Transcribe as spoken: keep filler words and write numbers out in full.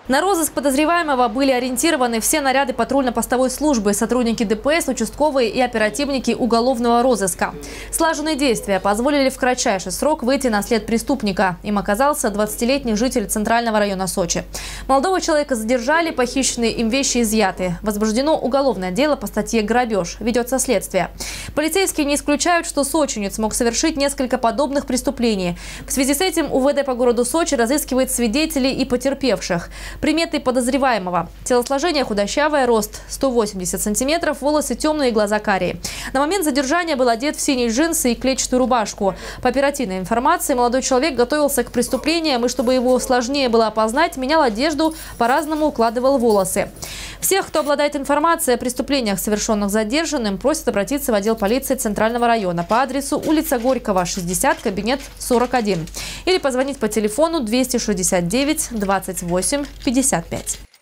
На розыск подозреваемого были ориентированы все наряды патрульно-постовой службы, сотрудники ДПС, участковые и оперативники уголовного розыска. Слаженные действия позволили в кратчайший срок выйти на след преступника. Им оказался двадцатилетний житель Центрального района Сочи. Молодого человека задержали, похищенные им вещи изъяты. Возбуждено уголовное дело по статье «Грабеж». Ведется следствие. Полицейские не исключают, что сочинец мог совершить несколько подобных преступлений. В связи с этим УВД по городу Сочи разыскивает свидетелей и потерпевших. Приметы подозреваемого. Телосложение худощавое, рост сто восемьдесят сантиметров, волосы темные, глаза карие. На момент задержания был одет в синие джинсы и клетчатую рубашку. По оперативной информации, молодой человек готовился к преступлениям и, чтобы его сложнее было опознать, менял одежду, по-разному укладывал волосы. Всех, кто обладает информацией о преступлениях, совершенных задержанным, просят обратиться в отдел полиции Центрального района по адресу улица Горького, шестьдесят, кабинет сорок один. Или позвонить по телефону двести шестьдесят девять двадцать восемь пятьдесят пять.